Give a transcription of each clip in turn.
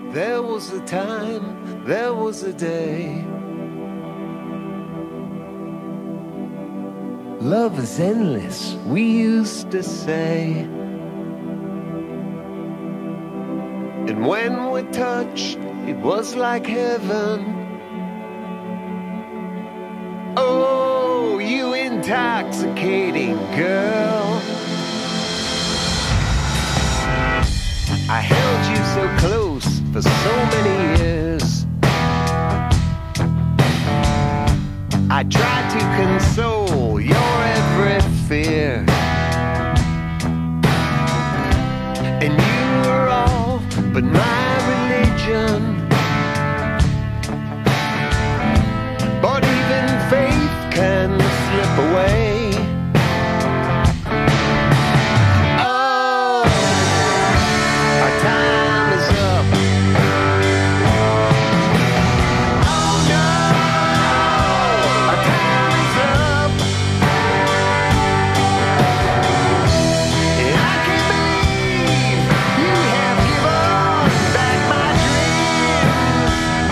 There was a time, there was a day. Love is endless, we used to say. And when we touched, it was like heaven. Oh, you intoxicating girl. I held you so close for so many years. I tried to console your every fear. And you were all but my religion. But even faith can slip away. Oh, our time is up. Oh no, our time is up. And I can't believe you have given back my dreams.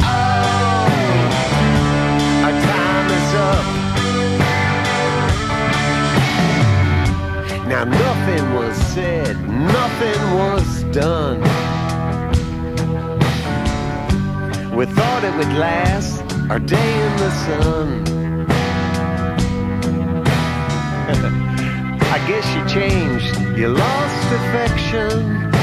Oh, our time is up. Now nothing was said, nothing was done. We thought it would last our day in the sun. I guess you changed, you lost affection.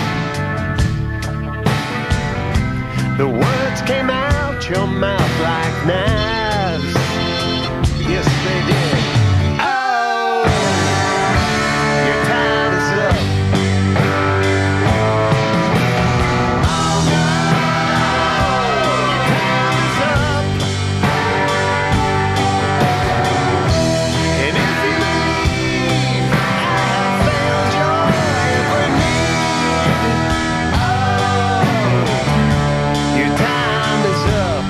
The words came out your mouth like knives. Yes, they did. Oh, your time is up. Oh no, your time is up. And if you believe I have found your every need, oh, your time is up.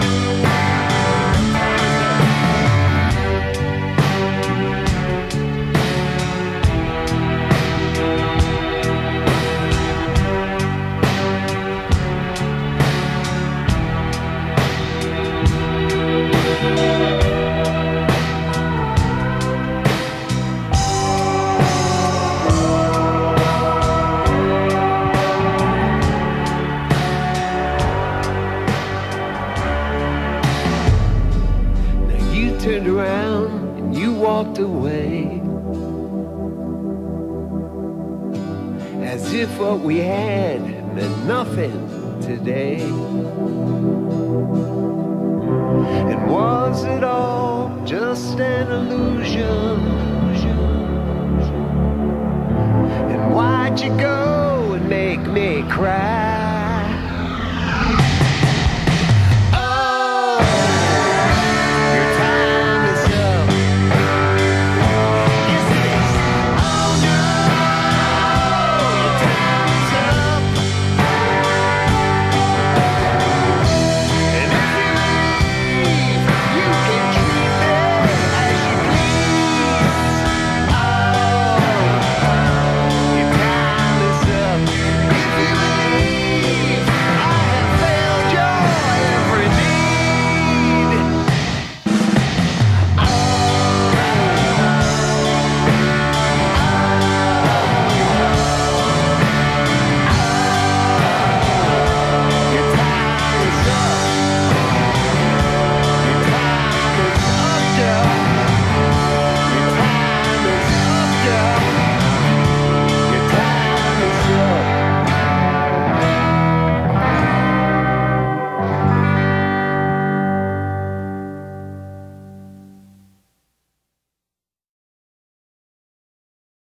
Now you turned around and you walked away, as if what we had meant nothing today. And was it all just an illusion? And why'd you go?